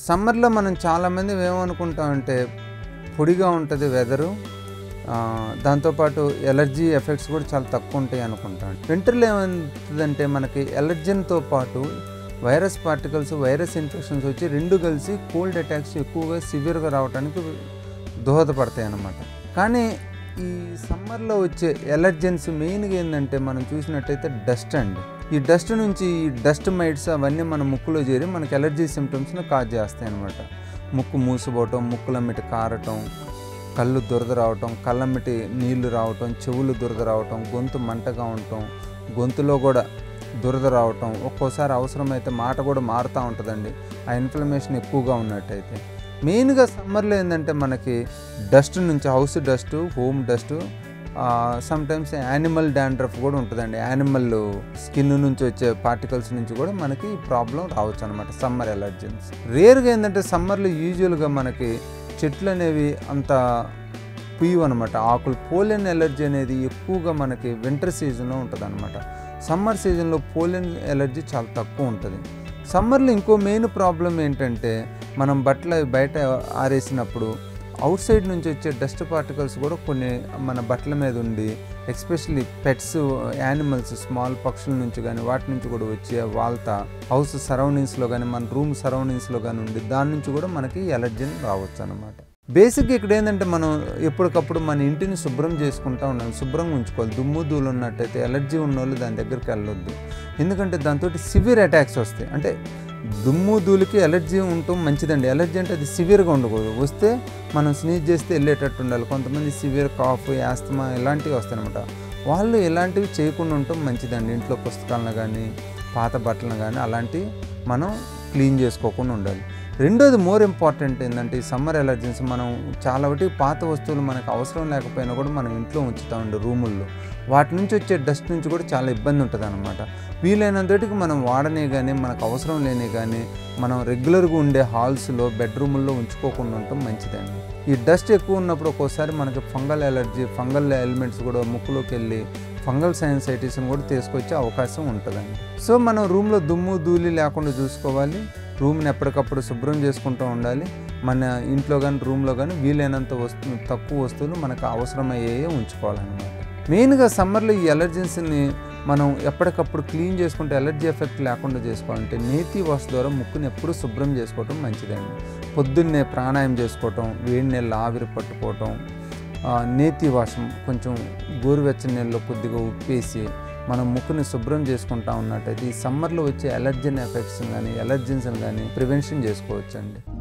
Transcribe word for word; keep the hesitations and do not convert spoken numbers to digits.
సమ్మర్లో మనం చాలామంది ఏమనుకుంటామంటే పొడిగా ఉంటుంది వెదరు, దాంతోపాటు ఎలర్జీ ఎఫెక్ట్స్ కూడా చాలా తక్కువ ఉంటాయి అనుకుంటాం. వింటర్లో ఏమవుతుందంటే మనకి ఎలర్జన్తో పాటు వైరస్ పార్టికల్స్, వైరస్ ఇన్ఫెక్షన్స్ వచ్చి రెండు కలిసి కోల్డ్ అటాక్స్ ఎక్కువగా సివియర్గా రావడానికి దోహదపడతాయి అన్నమాట. కానీ ఈ సమ్మర్లో వచ్చే ఎలర్జెన్స్ మెయిన్గా ఏంటంటే మనం చూసినట్టయితే డస్ట్ అండి. ఈ డస్ట్ నుంచి ఈ డస్ట్ మైట్స్ అవన్నీ మన ముక్కులో చేరి మనకి ఎలర్జీ సిమ్టమ్స్ని కాజ్ చేస్తాయి అన్నమాట. ముక్కు మూసిపోవటం, ముక్కులమ్మిటి కారటం, కళ్ళు దురద రావటం, కళ్ళమ్మిటి నీళ్లు రావటం, చెవులు దురద రావటం, గొంతు మంటగా ఉండటం, గొంతులో కూడా దురద రావటం, ఒక్కోసారి అవసరమైతే మాట కూడా మారుతూ ఉంటుందండి ఆ ఇన్ఫ్లమేషన్ ఎక్కువగా ఉన్నట్టయితే. మెయిన్గా సమ్మర్లో ఏంటంటే మనకి డస్ట్ నుంచి house dust, home dust, sometimes animal dandruff కూడా ఉంటుందండి. యానిమల్ స్కిన్ నుంచి వచ్చే పార్టికల్స్ నుంచి కూడా మనకి ప్రాబ్లం రావచ్చు అనమాట సమ్మర్ ఎలర్జెన్స్. రేర్గా ఏంటంటే సమ్మర్లో యూజువల్గా మనకి చెట్లు అనేవి అంత పుయ్యు అనమాట, ఆకులు. పోలెన్ ఎలర్జీ అనేది ఎక్కువగా మనకి వింటర్ సీజన్లో ఉంటుంది అనమాట. సమ్మర్ సీజన్లో పోలెన్ ఎలర్జీ చాలా తక్కువ ఉంటుంది. సమ్మర్లో ఇంకో మెయిన్ ప్రాబ్లం ఏంటంటే మనం బట్టలు బయట ఆరేసినప్పుడు అవుట్ సైడ్ నుంచి వచ్చే డస్ట్ పార్టికల్స్ కూడా కొన్ని మన బట్టల మీద ఉండి, ఎస్పెషల్లీ పెట్స్, యానిమల్స్, స్మాల్ పక్షుల నుంచి కానీ వాటి నుంచి కూడా వచ్చే వాల్తా హౌస్ సరౌండింగ్స్లో కానీ మన రూమ్ సరౌండింగ్స్లో కానీ ఉండి దాని నుంచి కూడా మనకి ఎలర్జీని రావచ్చు అన్నమాట. బేసిక్గా ఇక్కడ ఏంటంటే మనం ఎప్పటికప్పుడు మన ఇంటిని శుభ్రం చేసుకుంటూ ఉండాలి, శుభ్రంగా ఉంచుకోవాలి. దుమ్ము ధూళి ఉన్నట్టయితే ఎలర్జీ ఉన్న వాళ్ళు దాని దగ్గరికి వెళ్ళొద్దు, ఎందుకంటే దాంతో సివియర్ అటాక్స్ వస్తాయి. అంటే దుమ్ము ధూళికి ఎలర్జీ ఉండటం మంచిదండి. ఎలర్జీ అంటే అది సివియర్గా ఉండకూడదు, వస్తే మనం స్నీజ్ చేస్తే వెళ్ళేటట్టు ఉండాలి. కొంతమంది సివియర్ కాఫ్, యాస్తమా ఇలాంటివి వస్తాయి అనమాట. వాళ్ళు ఇలాంటివి చేయకుండా ఉండటం మంచిదండి. ఇంట్లో పుస్తకాలను కానీ పాత బట్టలను కానీ అలాంటివి మనం క్లీన్ చేసుకోకుండా ఉండాలి. రెండోది మోర్ ఇంపార్టెంట్ ఏంటంటే ఈ సమ్మర్ ఎలర్జెన్స్ మనం చాలా ఒకటి పాత వస్తువులు మనకు అవసరం లేకపోయినా కూడా మనం ఇంట్లో ఉంచుతామండి రూముల్లో. వాటి నుంచి వచ్చే డస్ట్ నుంచి కూడా చాలా ఇబ్బంది ఉంటుంది అనమాట. వీలైనంతటికి మనం వాడనే కానీ మనకు అవసరం లేని కానీ మనం రెగ్యులర్గా ఉండే హాల్స్లో, బెడ్రూముల్లో ఉంచుకోకుండా ఉండటం మంచిదండి. ఈ డస్ట్ ఎక్కువ ఉన్నప్పుడు ఒక్కోసారి మనకి ఫంగల్ ఎలర్జీ, ఫంగల్ ఎలిమెంట్స్ కూడా ముక్కులోకి వెళ్ళి ఫంగల్ సైనసైటిస్ని కూడా తీసుకొచ్చే అవకాశం ఉంటుందండి. సో మనం రూమ్లో దుమ్ము ధూళి లేకుండా చూసుకోవాలి, రూమ్ని ఎప్పటికప్పుడు శుభ్రం చేసుకుంటూ ఉండాలి. మన ఇంట్లో కానీ రూమ్లో కానీ వీలైనంత వస్తు తక్కువ వస్తువులు మనకు అవసరమయ్యే ఉంచుకోవాలన్నమాట. మెయిన్గా సమ్మర్లో ఈ ఎలర్జెన్స్ని మనం ఎప్పటికప్పుడు క్లీన్ చేసుకుంటే ఎలర్జీ ఎఫెక్ట్ లేకుండా చేసుకోవాలంటే నేతి వాష్ ద్వారా ముక్కుని ఎప్పుడూ శుభ్రం చేసుకోవటం మంచిదండి. పొద్దున్నే ప్రాణాయామం చేసుకోవటం, వేడి నీళ్ళు ఆవిరి పట్టుకోవటం, నేతి వాష్ కొంచెం గోరువెచ్చని నీళ్ళలో కొద్దిగా ఉప్పేసి మనం ముక్కుని శుభ్రం చేసుకుంటా ఉన్నట్టయితే ఈ సమ్మర్లో వచ్చే ఎలర్జన్ ఎఫెక్ట్స్ కానీ ఎలర్జెన్స్ని కానీ ప్రివెన్షన్ చేసుకోవచ్చండి.